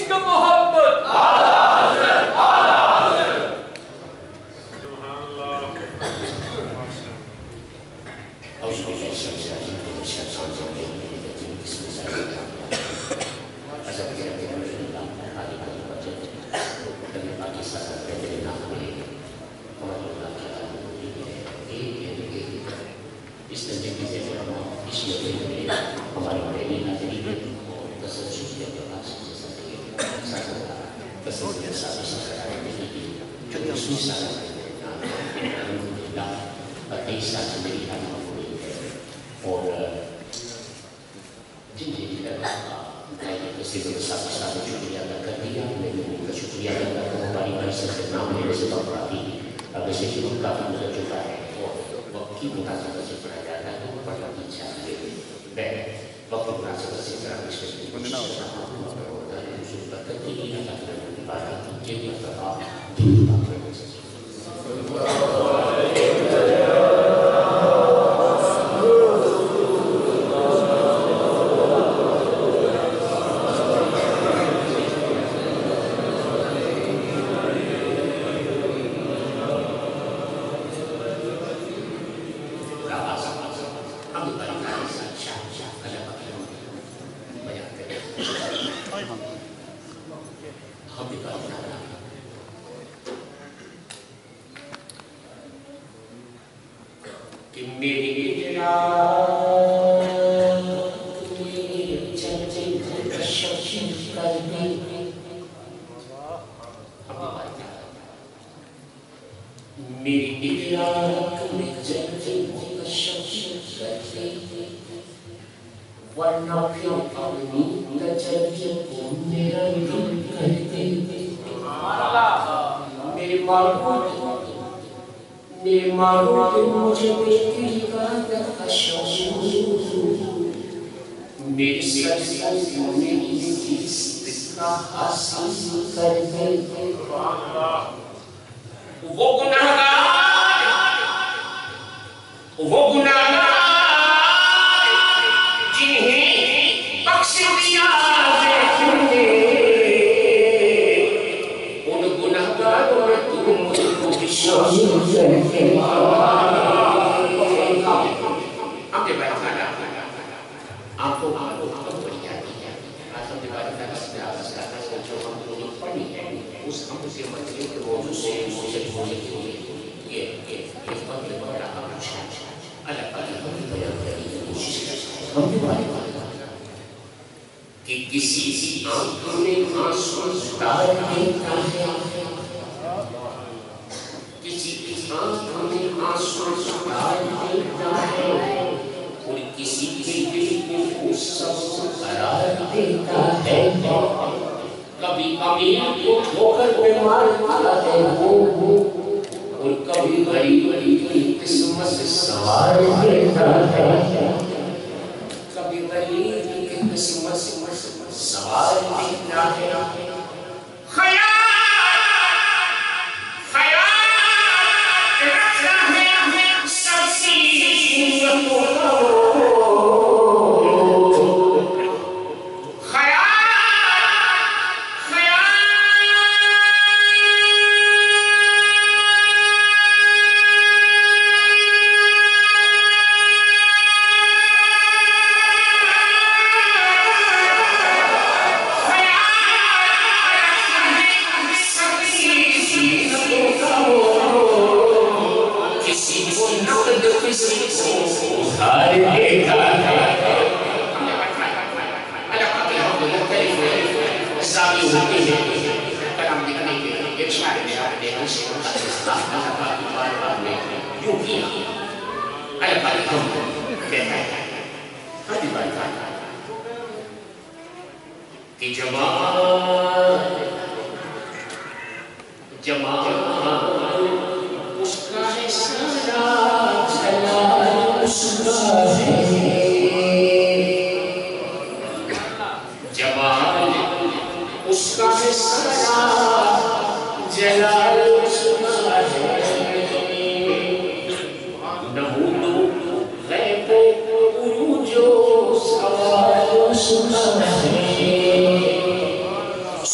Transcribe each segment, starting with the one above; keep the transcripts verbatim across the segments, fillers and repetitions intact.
عشق محبت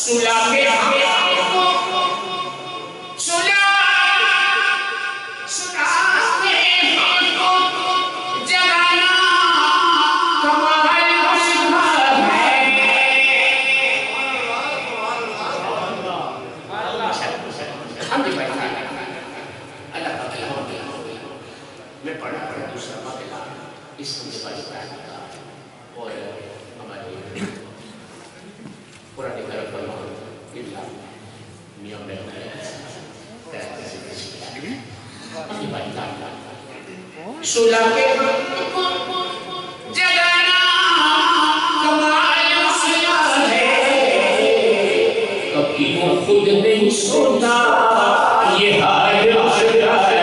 سلا کے ہم سلا سلا کے ہم جگانا کمال اس کا ہے ہم بھی بیٹھا اللہ کا میں پڑھا پڑھا دوسرا مقلہ اس کو سے بڑی پڑھا اور ہمارے قرآن کرم پر اللہ میاں میں سلا کے جگانا کمال اس کا ہے کبھی وہ خود نہیں سوتا یہ حال اس کا ہے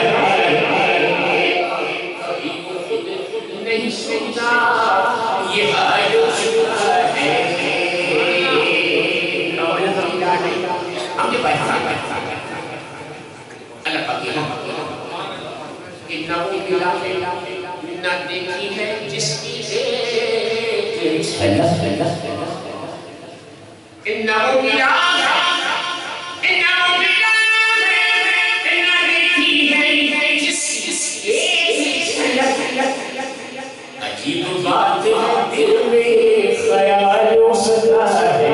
کبھی وہ خود نہیں سوتا یہ حال اس کا ہے ہم نے بیٹھا اللہ پاکی انہوں ملا نہ دیکھی ہے جس کی ایک انہوں ملا انہوں ملا نہ دیکھی ہے جس کی ایک عجیب بات ہے دل میں خیال ہو سکتا ہے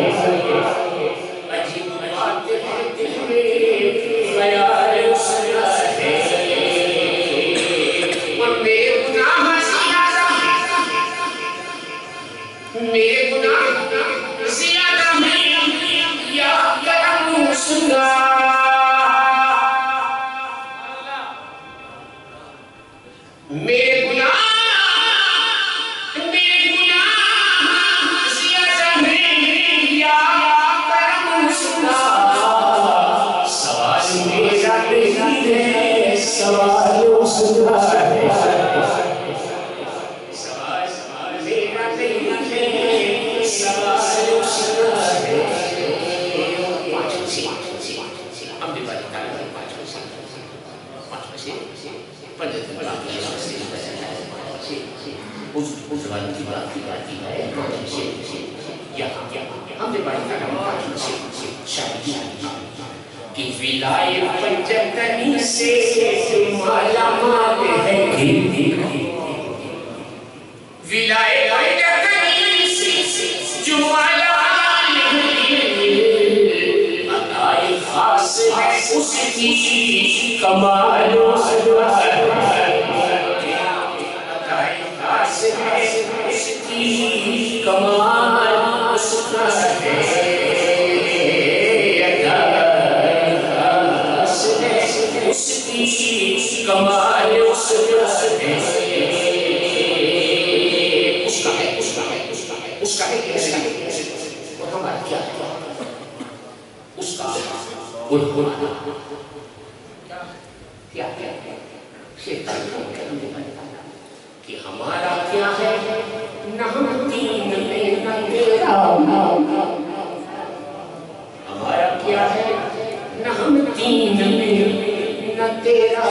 میرے گناہ زیادہ ہیں یا کرم اس کا میرے گناہ میرے گناہ زیادہ ہیں یا کرم اس کا سوال میرا نہیں ہے سوال اس کا ہے کہ ولایت پنجتنی سے مالا مال ہے ولایت پنجتنی سے جو مالا مال ہے عطائی خاص ہے اس کی کمال اس کا ہے عطائی خاص ہے اس کی کمال اس کا ہے کمال اس کا ہے اس کا ہے اس کا ہے اس کا ہے اور ہمارا کیا ہے اس کا کیا کیا کہ ہمارا کیا ہے نہ ہم دین میں نہ تیرا ہمارا کیا ہے نہ ہم دین میں نہ تیرا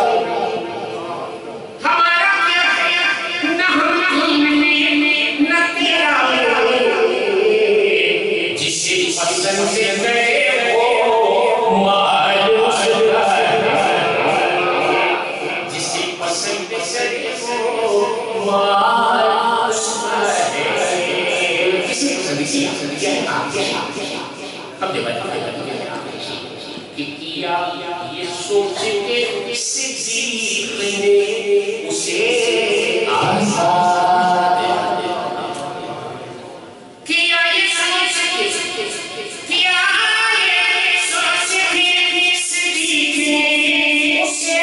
ہمارا کیا ہے نہ ہم دین میں نہ تیرا جسے پسند سے گئے وہ مال اس کا ہے جسے پسند سے گئے وہ مال اس کا ہے کسی پسند سے کیا ہے ہم نے بات کہ کیا یہ سوچ کے صدیق نے اسے آزاد کیا یہ سوچ کے کیا یہ سوچ کے صدیق نے اسے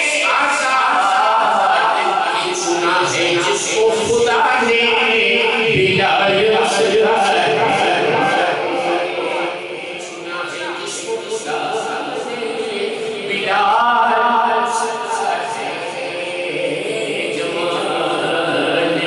آزاد یہ چنا ہے جس کو خدا نے بلال اسرا جمال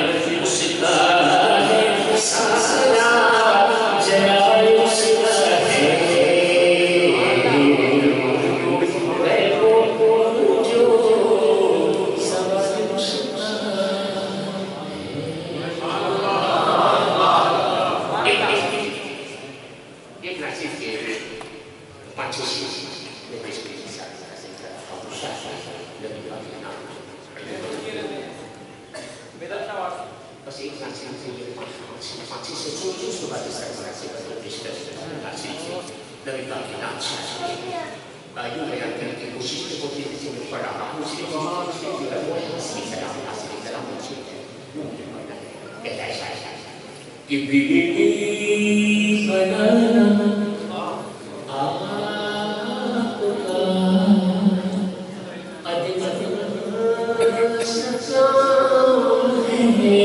एक नासिब के पाँच छः में पेश की जाती है और दूसरा लगी बात ना बस एक नासिब से ये पाँच पाँच छः से जो जो सुबह के साथ नासिब को पेश करते हैं नासिब से लगी बात ना यूँ मैं करने की कोशिश की कोशिश से मैं पढ़ा हूँ उसके बाद उसके जो है वो असली तरह असली तरह मुझे यूँ कहता है शायद कि बीवी बनाना आपका अधिक सच्चा है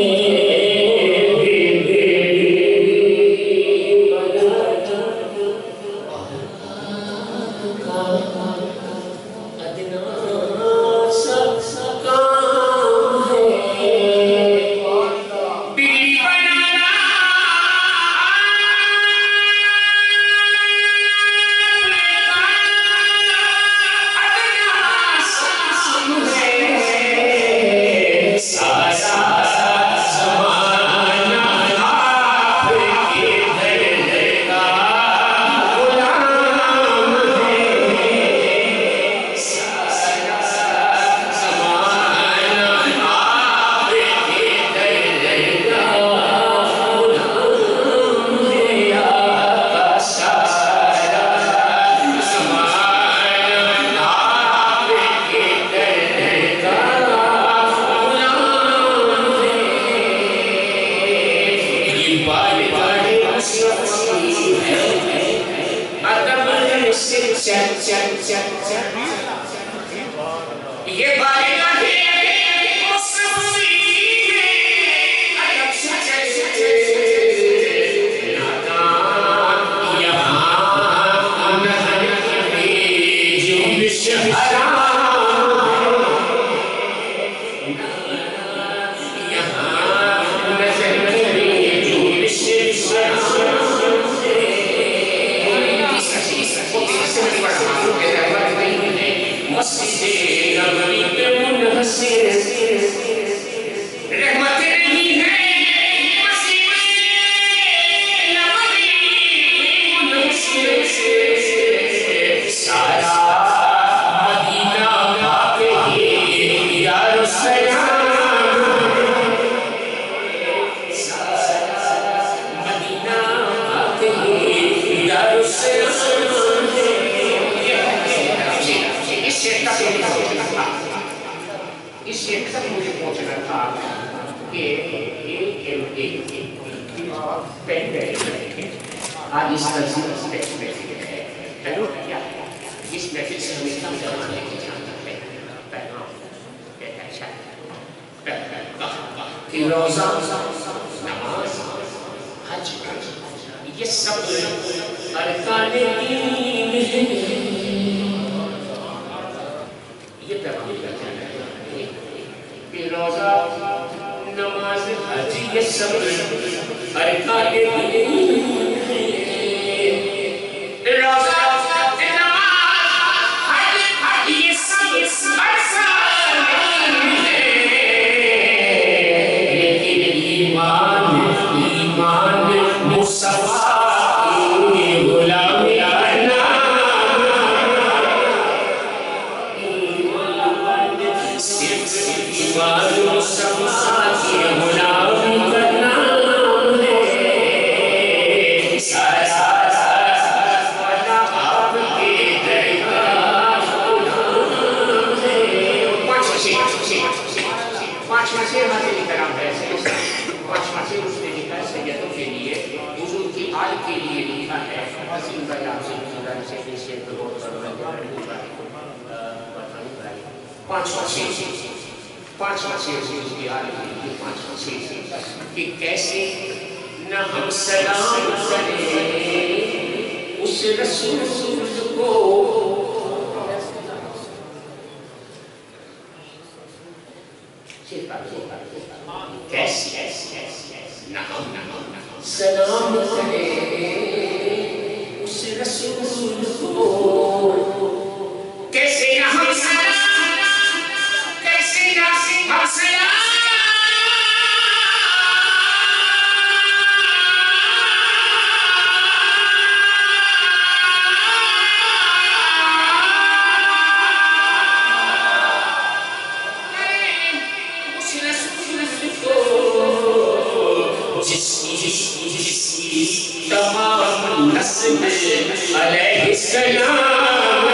علیہ السلام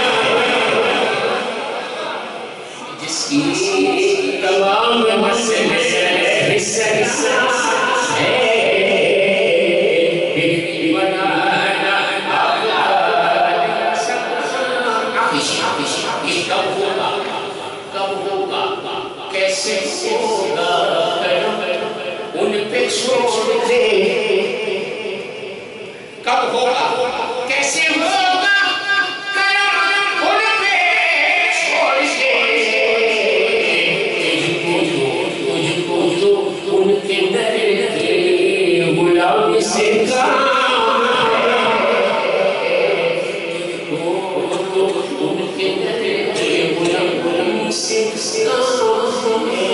جس کی تمام مسئلے علیہ السلام ہے بنانا یہ کب ہوگا کب ہوگا کیسے ہوگا ان پہ چھوڑ دے کب ہوگا کیسے ہوگا ان پہ چھوڑ دے تجھ کو جو تجھ کو جو ان کے در کے غلام سے کام ہے ان کے در کے غلام سے کام ہے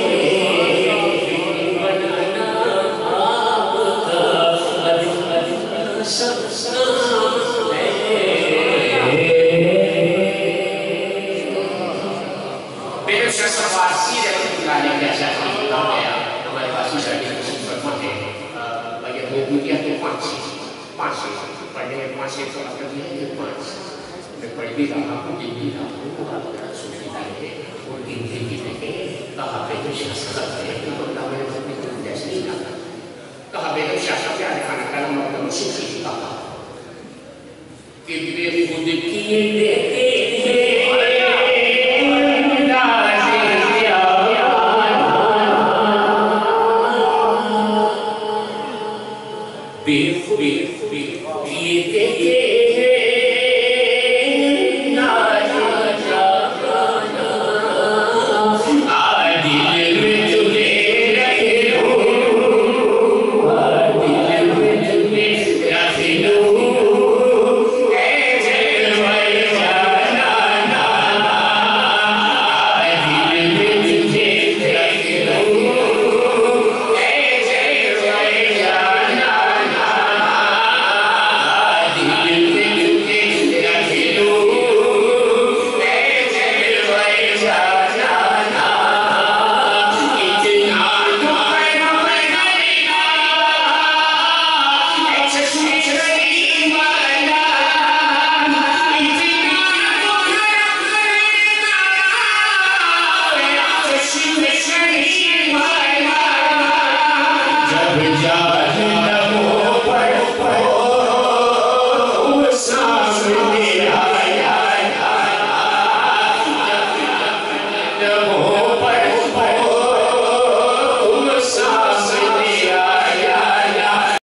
Oh